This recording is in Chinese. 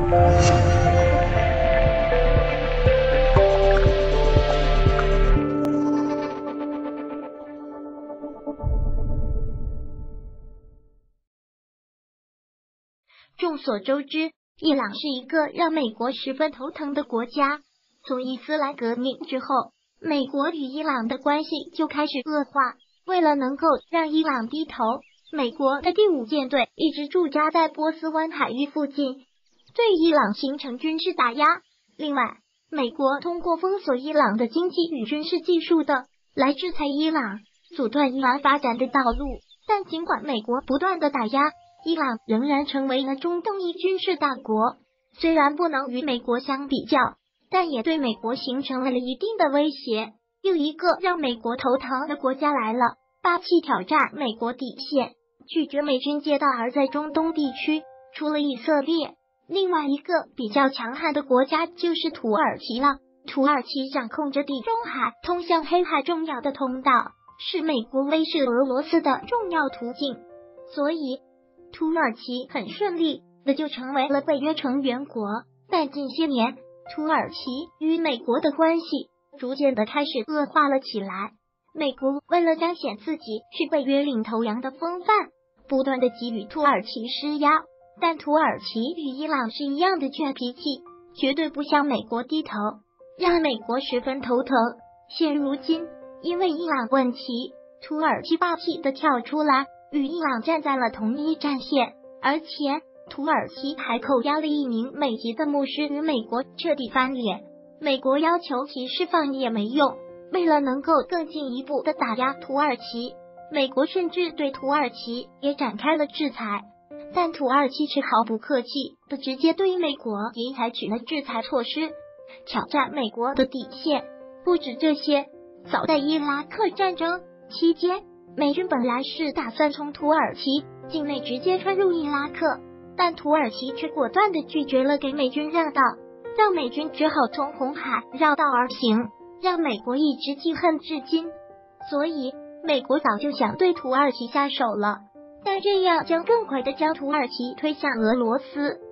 众所周知，伊朗是一个让美国十分头疼的国家。从伊斯兰革命之后，美国与伊朗的关系就开始恶化。为了能够让伊朗低头，美国的第5舰队一直驻扎在波斯湾海域附近，对伊朗形成军事打压。另外，美国通过封锁伊朗的经济与军事技术的来制裁伊朗，阻断伊朗发展的道路。但尽管美国不断的打压，伊朗仍然成为了中东一军事大国。虽然不能与美国相比较，但也对美国形成了一定的威胁。又一个让美国头疼的国家来了，霸气挑战美国底线，拒绝美军接到。而在中东地区，除了以色列，另外一个比较强悍的国家就是土耳其了。土耳其掌控着地中海通向黑海重要的通道，是美国威慑俄罗斯的重要途径，所以土耳其很顺利的就成为了北约成员国。但近些年，土耳其与美国的关系逐渐的开始恶化了起来。美国为了彰显自己是北约领头羊的风范，不断的给予土耳其施压。但土耳其与伊朗是一样的倔脾气，绝对不向美国低头，让美国十分头疼。现如今，因为伊朗问题，土耳其霸气的跳出来，与伊朗站在了同一战线，而且土耳其还扣押了一名美籍的牧师，与美国彻底翻脸。美国要求其释放也没用，为了能够更进一步的打压土耳其，美国甚至对土耳其也展开了制裁。但土耳其却毫不客气的直接对美国也采取了制裁措施，挑战美国的底线。不止这些，早在伊拉克战争期间，美军本来是打算从土耳其境内直接穿入伊拉克，但土耳其却果断地拒绝了给美军让道，让美军只好从红海绕道而行，让美国一直记恨至今。所以美国早就想对土耳其下手了，但这样将更快地将土耳其推向俄罗斯。